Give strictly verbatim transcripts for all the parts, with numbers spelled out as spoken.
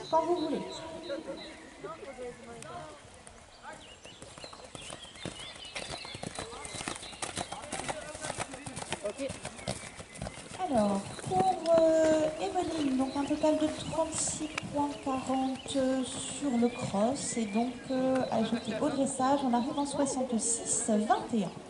Quand vous voulez. Ok. Alors, pour euh, Emeline, donc un total de trente-six points quarante sur le cross. Et donc, euh, ajouté au dressage, on arrive en soixante-six vingt et un.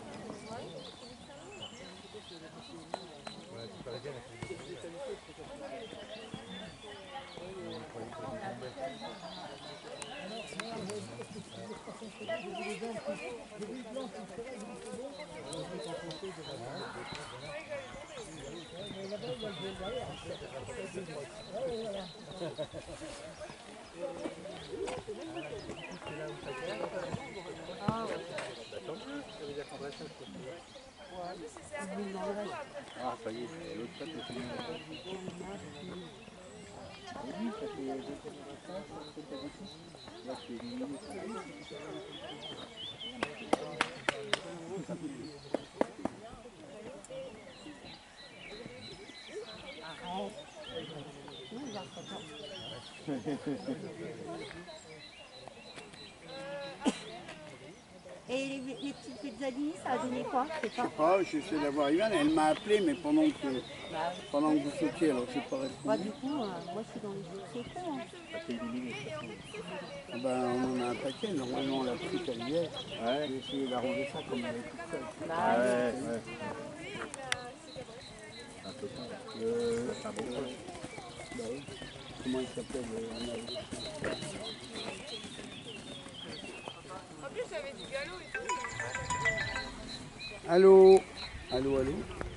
Ah ouais. Ah, ça y est, l'autre fois, c'est fini. Oui, ça fait deux fois, ça fait pas beaucoup. Là, c'est éliminé. Arrête. Non, il va pas. Et les, les petites pizzalini, ça a donné quoi? Je sais Je sais pas. pas, j'essaie d'avoir Ivan, elle m'a appelé, mais pendant que, Bah, pendant que vous sautiez, alors j'ai pas bah, répondu. du coup, euh, moi je suis dans les sociétés. Hein. Ça fait éliminé. Ah ben, on en a un paquet, normalement on l'a pris qu'elle y est. Ouais. J'ai essayé d'arranger ça comme elle est toute seule. Bah, Ah oui. ouais, ouais. Un peu con. Euh, C'est un bon poste. bah oui. Comment il s'appelle euh, on a- En plus, j'avais du galop et tout. Allô Allô, allô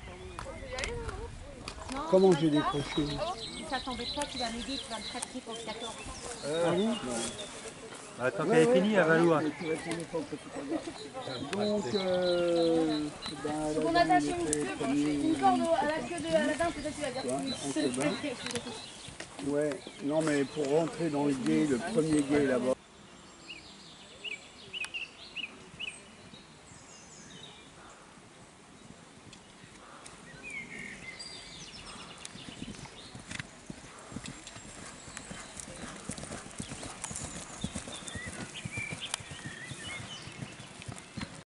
Non, Comment tu j'ai vas ça décroché? Si ça t'embête pas, tu vas m'aider, tu vas me pratiquer pour le quatorze. Ah oui Attends qu'elle est finie, elle va loin. mais tu répondais pas au petit hasard. Donc, euh, ben, Faut qu'on la dame, attache il une était queue, premier, une corde à la queue de la dinde, peut-être tu vas dire. tu vois, on sait bien. Ouais, non mais pour rentrer dans le guet, le premier guet là-bas.